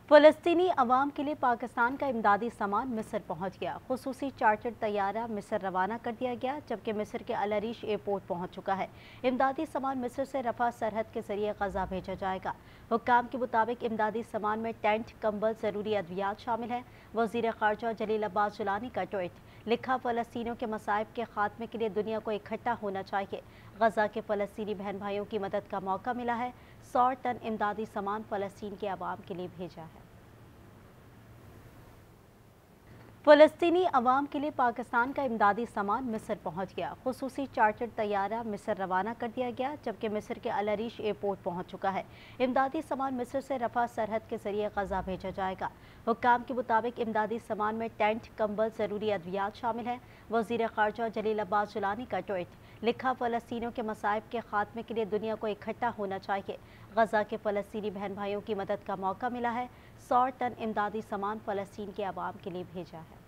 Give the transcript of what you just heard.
फलस्तीनी अवाम के लिए पाकिस्तान का इमदादी सामान मिस्र पहुंच गया। खुसूसी चार्टर्ड तैयारा मिस्र रवाना कर दिया गया, जबकि मिस्र के अल अरीश एयरपोर्ट पहुंच चुका है। इमदादी सामान मिस्र से रफा सरहद के जरिए गजा भेजा जाएगा। हुक्काम के मुताबिक इमदादी सामान में टेंट, कंबल, जरूरी अद्वियात शामिल हैं। वजीर खारजा जलील अब्बास जुलानी का ट्वीट, लिखा, फलस्तीनियों के मसाइब के खात्मे के लिए दुनिया को इकट्ठा होना चाहिए। गजा के फलस्तीनी बहन भाइयों की मदद का मौका मिला है। 100 टन इमदादी सामान फलस्तीन के अवाम के लिए भेजा है। फलस्तीनी अवाम के लिए पाकिस्तान का इमदादी सामान मिस्र पहुंच गया। खुसूसी चार्टर्ड तैयारा मिस्र रवाना कर दिया गया, जबकि मिस्र के अल अरीश एयरपोर्ट पहुंच चुका है। इमदादी सामान मिस्र से रफा सरहद के जरिए गजा भेजा जाएगा। हुक्काम के मुताबिक इमदादी सामान में टेंट, कंबल, जरूरी अद्वियात शामिल हैं। वजीर खारजा जलील अब्बास जुलानी का ट्वीट, लिखा, फलस्तीनियों के मसाइब के खात्मे के लिए दुनिया को इकट्ठा होना चाहिए। गजा के फलस्तीनी बहन भाइयों की मदद का मौका मिला है। 100 टन इमदादी सामान फलस्तीन के अवाम के लिए भेजा है।